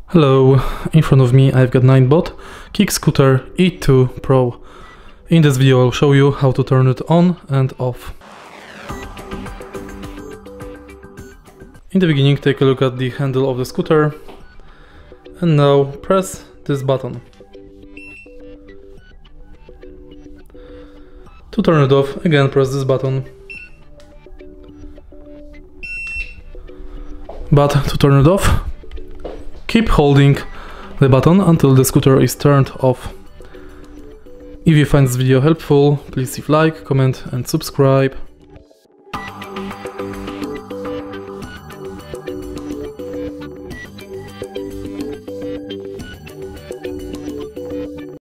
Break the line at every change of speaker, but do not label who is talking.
Hello, in front of me I've got Ninebot eKickscooter E2 Pro. In this video I'll show you how to turn it on and off. In the beginning take a look at the handle of the scooter and now press this button. To turn it off, again press this button. But to turn it off, keep holding the button until the scooter is turned off. If you find this video helpful, please leave a like, comment and subscribe.